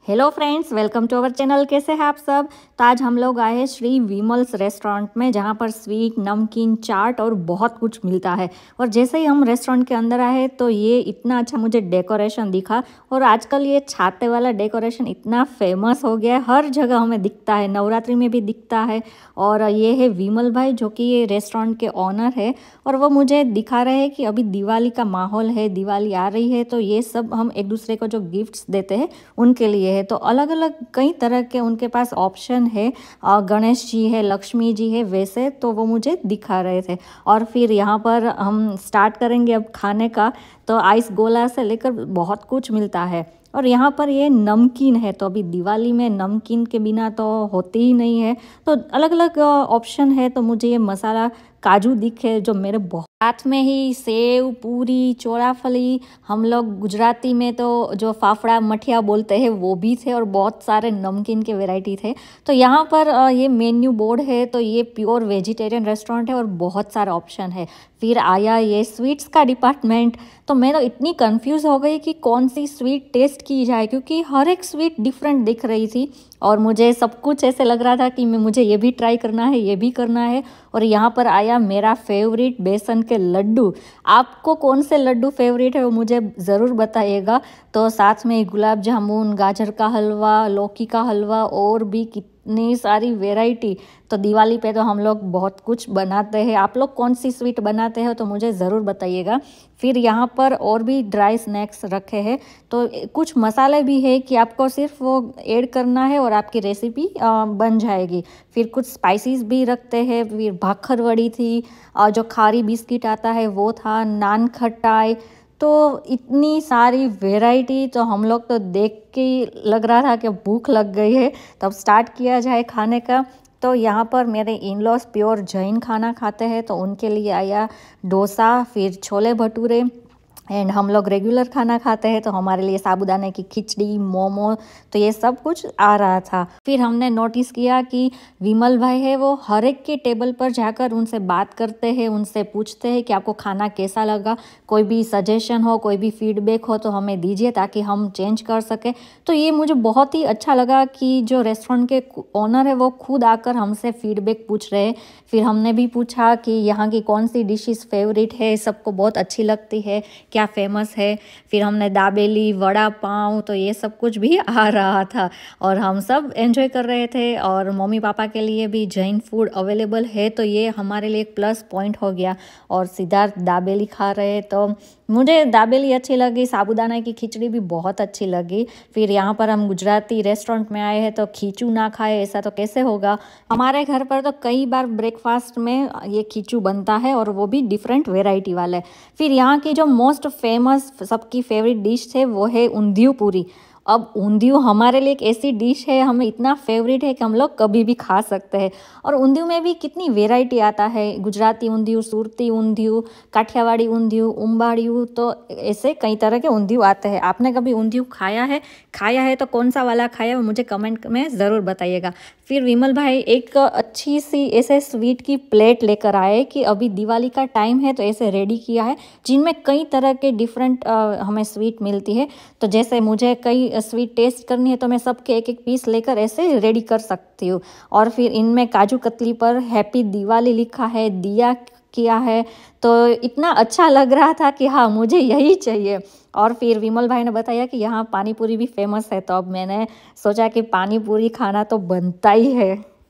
Hello friends, welcome to our channel. कैसे हैं आप सब। तो आज हम लोग आए हैं श्री विमल्स रेस्टोरेंट में, जहां पर स्वीट, नमकीन, चाट और बहुत कुछ मिलता है। और जैसे ही हम रेस्टोरेंट के अंदर आए तो ये इतना अच्छा मुझे डेकोरेशन दिखा। और आजकल ये छाते वाला डेकोरेशन इतना फेमस हो गया है, हर जगह हमें दिखता है, नवरात्रि में भी दिखता है। और ये है विमल भाई, जो कि ये रेस्टोरेंट के ऑनर है। और वो मुझे दिखा रहे हैं कि अभी दिवाली का माहौल है, दिवाली आ रही है, तो ये सब हम एक दूसरे को जो गिफ्ट्स देते हैं उनके लिए है। तो अलग अलग कई तरह के उनके पास ऑप्शन है। गणेश जी है, लक्ष्मी जी है, वैसे तो वो मुझे दिखा रहे थे। और फिर यहाँ पर हम स्टार्ट करेंगे अब खाने का। तो आइस गोला से लेकर बहुत कुछ मिलता है। और यहाँ पर ये नमकीन है, तो अभी दिवाली में नमकीन के बिना तो होती ही नहीं है। तो अलग अलग ऑप्शन है। तो मुझे ये मसाला काजू दिखे जो मेरे बहुत, साथ में ही सेव, पूरी, चोराफली, हम लोग गुजराती में तो जो फाफड़ा मठिया बोलते हैं वो भी थे। और बहुत सारे नमकीन के वैरायटी थे। तो यहाँ पर ये मेन्यू बोर्ड है। तो ये प्योर वेजिटेरियन रेस्टोरेंट है और बहुत सारे ऑप्शन है। फिर आया ये स्वीट्स का डिपार्टमेंट। तो मैं तो इतनी कंफ्यूज हो गई कि कौन सी स्वीट टेस्ट की जाए, क्योंकि हर एक स्वीट डिफरेंट दिख रही थी। और मुझे सब कुछ ऐसे लग रहा था कि मुझे ये भी ट्राई करना है, ये भी करना है। और यहाँ पर आया मेरा फेवरेट बेसन के लड्डू। आपको कौन से लड्डू फेवरेट है वो मुझे ज़रूर बताइएगा। तो साथ में गुलाब जामुन, गाजर का हलवा, लौकी का हलवा और भी कितनी सारी वैरायटी। तो दिवाली पे तो हम लोग बहुत कुछ बनाते हैं। आप लोग कौन सी स्वीट बनाते हो तो मुझे ज़रूर बताइएगा। फिर यहाँ पर और भी ड्राई स्नैक्स रखे हैं। तो कुछ मसाले भी है कि आपको सिर्फ वो ऐड करना है और आपकी रेसिपी बन जाएगी। फिर कुछ स्पाइसेस भी रखते हैं। फिर भाखरवड़ी थी, जो खारी बिस्किट आता है वो था, नान खटाई। तो इतनी सारी वैरायटी, तो हम लोग तो देख के लग रहा था कि भूख लग गई है। तब स्टार्ट किया जाए खाने का। तो यहाँ पर मेरे इन लॉज प्योर जैन खाना खाते हैं, तो उनके लिए आया डोसा, फिर छोले भटूरे। एंड हम लोग रेगुलर खाना खाते हैं, तो हमारे लिए साबूदाने की खिचड़ी, मोमो, तो ये सब कुछ आ रहा था। फिर हमने नोटिस किया कि विमल भाई है वो हर एक के टेबल पर जाकर उनसे बात करते हैं, उनसे पूछते हैं कि आपको खाना कैसा लगा, कोई भी सजेशन हो, कोई भी फीडबैक हो तो हमें दीजिए ताकि हम चेंज कर सकें। तो ये मुझे बहुत ही अच्छा लगा कि जो रेस्टोरेंट के ओनर है वो खुद आकर हमसे फीडबैक पूछ रहे हैं। फिर हमने भी पूछा कि यहाँ की कौन सी डिशेस फेवरेट है, सबको बहुत अच्छी लगती है, क्या फेमस है। फिर हमने दाबेली, वड़ा पाव, तो ये सब कुछ भी आ रहा था और हम सब एंजॉय कर रहे थे। और मम्मी पापा के लिए भी जैन फूड अवेलेबल है, तो ये हमारे लिए एक प्लस पॉइंट हो गया। और सिद्धार्थ दाबेली खा रहे, तो मुझे दाबेली अच्छी लगी, साबूदाना की खिचड़ी भी बहुत अच्छी लगी। फिर यहाँ पर हम गुजराती रेस्टोरेंट में आए हैं, तो खीचू ना खाए ऐसा तो कैसे होगा। हमारे घर पर तो कई बार ब्रेकफास्ट में ये खीचू बनता है, और वो भी डिफरेंट वेराइटी वाले। फिर यहाँ की जो मोस्ट फेमस, सबकी फेवरेट डिश है वो है ऊंधियू पूरी। अब ऊंधियू हमारे लिए एक ऐसी डिश है, हमें इतना फेवरेट है कि हम लोग कभी भी खा सकते हैं। और ऊंधियू में भी कितनी वेराइटी आता है, गुजराती ऊंधियू, सूरती ऊंधियू, काठियावाड़ी ऊंधियू, उम्बाड़ियू, तो ऐसे कई तरह के ऊंधियू आते हैं। आपने कभी ऊंधियू खाया है तो कौन सा वाला खाया वो मुझे कमेंट में ज़रूर बताइएगा। फिर विमल भाई एक अच्छी सी ऐसे स्वीट की प्लेट लेकर आए कि अभी दिवाली का टाइम है, तो ऐसे रेडी किया है, जिनमें कई तरह के डिफरेंट हमें स्वीट मिलती है। तो जैसे मुझे कई स्वीट टेस्ट करनी है तो मैं सबके एक एक पीस लेकर ऐसे रेडी कर सकती हूँ। और फिर इनमें काजू कतली पर हैप्पी दिवाली लिखा है, दिया किया है। तो इतना अच्छा लग रहा था कि हाँ, मुझे यही चाहिए। और फिर विमल भाई ने बताया कि यहाँ पानी पूरी भी फेमस है, तो अब मैंने सोचा कि पानी पूरी खाना तो बनता ही है।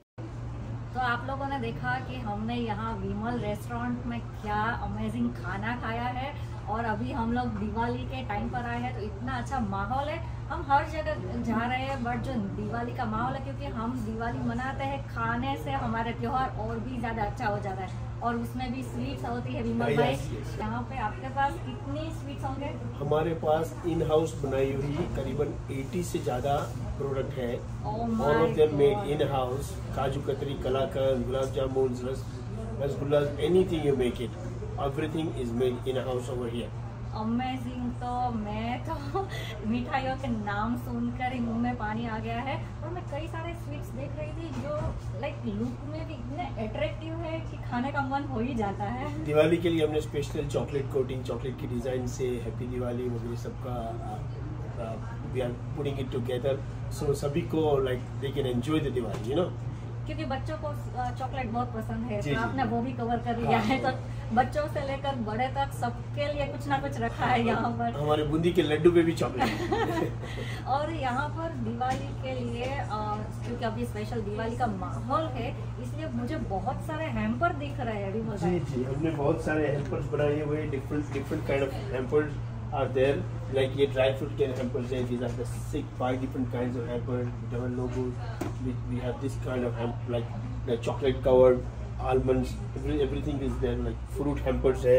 तो आप लोगों ने देखा कि हमने यहाँ विमल रेस्टोरेंट में क्या अमेजिंग खाना खाया है। और अभी हम लोग दिवाली के टाइम पर आए हैं, तो इतना अच्छा माहौल है। हम हर जगह जा रहे हैं, बट जो दिवाली का माहौल है, क्योंकि हम दिवाली मनाते हैं, खाने से हमारे त्योहार और भी ज़्यादा अच्छा हो जाता है। और उसमें भी स्वीट्स होती है। विमल भाई, यहाँ पे आपके पास कितनी स्वीट्स होंगे? हमारे पास इन हाउस बनाई हुई करीबन 80 से ज़्यादा प्रोडक्ट है। All of them made in house. Kaju katri, kalakand, gulab jamun, rasgulla, anything you make it, everything is made in house over here. Amazing. तो मैं तो मिठाइयों के नाम सुनकर ही मुंह में पानी आ गया है। और मैं कई सारे स्वीट्स देख रही थी जो लाइक लुक में भी इतने अट्रैक्टिव है कि खाने का मन हो ही जाता है। दिवाली के लिए हमने स्पेशल चॉकलेट कोटिंग, चॉकलेट की डिजाइन से हैप्पी दिवाली वगैरह सबका we are putting it together so सभी को like they can enjoy the Diwali, you know. क्योंकि बच्चों को चॉकलेट बहुत पसंद है, जी, तो आपने वो भी कवर कर लिया है। तो बच्चों से लेकर बड़े तक सबके लिए कुछ ना कुछ रखा है यहाँ पर। हमारे बूंदी के लड्डू पे भी चॉकलेट और यहाँ पर दिवाली के लिए क्योंकि अभी स्पेशल दिवाली का माहौल है, इसलिए मुझे बहुत सारे हैम्पर दिख रहे हैं अभी। जी जी, हमने बहुत सारे हैम्पर्स बनाए हुए, different kind of hampers are there, like ये dry fruit के hampers हैं, these are the 5 different kinds of hampers with our logos. We have this kind of hamper, like chocolate covered almonds, everything is there, like fruit hampers है।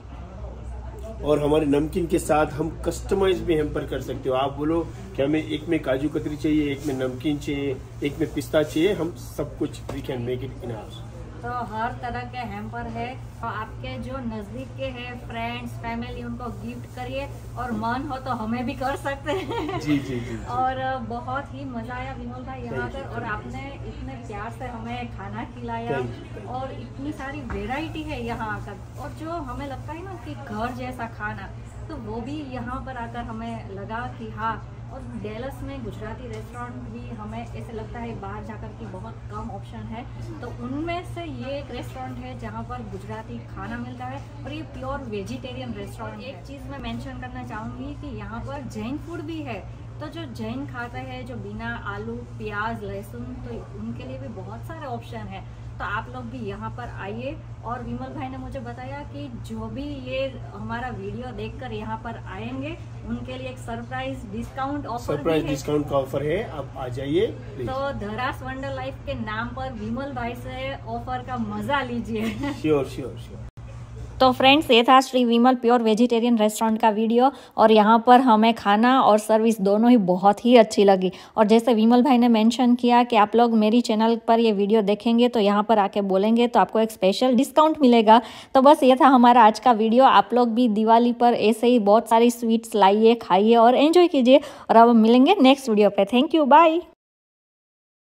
और हमारे नमकीन के साथ हम कस्टमाइज भी हैम्पर कर सकते हो। आप बोलो कि हमें एक में काजू कतरी चाहिए, एक में नमकीन चाहिए, एक में पिस्ता चाहिए, हम सब कुछ we can make it in house. तो हर तरह के हैम्पर है, तो आपके जो नज़दीक के हैं फ्रेंड्स फैमिली, उनको गिफ्ट करिए, और मन हो तो हमें भी कर सकते हैं। जी जी जी। और बहुत ही मज़ा आया विमल भाई यहाँ पर, और आपने इतने प्यार से हमें खाना खिलाया, और इतनी सारी वेराइटी है यहाँ आकर, और जो हमें लगता है ना कि घर जैसा खाना, तो वो भी यहाँ पर आकर हमें लगा कि हाँ। और डेलस में गुजराती रेस्टोरेंट भी हमें ऐसे लगता है बाहर जाकर कि बहुत कम ऑप्शन है, तो उनमें से ये एक रेस्टोरेंट है जहाँ पर गुजराती खाना मिलता है, और ये प्योर वेजिटेरियन रेस्टोरेंट। एक चीज़ मैं मेंशन करना चाहूँगी कि यहाँ पर जैन फूड भी है, तो जो जैन खाता है, जो बिना आलू प्याज लहसुन, तो उनके लिए भी बहुत सारे ऑप्शन है। तो आप लोग भी यहाँ पर आइए। और विमल भाई ने मुझे बताया कि जो भी ये हमारा वीडियो देखकर यहाँ पर आएंगे, उनके लिए एक सरप्राइज डिस्काउंट का ऑफर है, आप आ जाइए। तो धरास वंडर लाइफ के नाम पर विमल भाई से ऑफर का मजा लीजिए। Sure sure sure. तो फ्रेंड्स, ये था Shri Vimal pure vegetarian restaurant का वीडियो, और यहाँ पर हमें खाना और सर्विस दोनों ही बहुत ही अच्छी लगी। और जैसे विमल भाई ने मेंशन किया कि आप लोग मेरी चैनल पर ये वीडियो देखेंगे तो यहाँ पर आके बोलेंगे तो आपको एक स्पेशल डिस्काउंट मिलेगा। तो बस ये था हमारा आज का वीडियो। आप लोग भी दिवाली पर ऐसे ही बहुत सारी स्वीट्स लाइए, खाइए और एंजॉय कीजिए। और अब मिलेंगे नेक्स्ट वीडियो पे। Thank you, bye.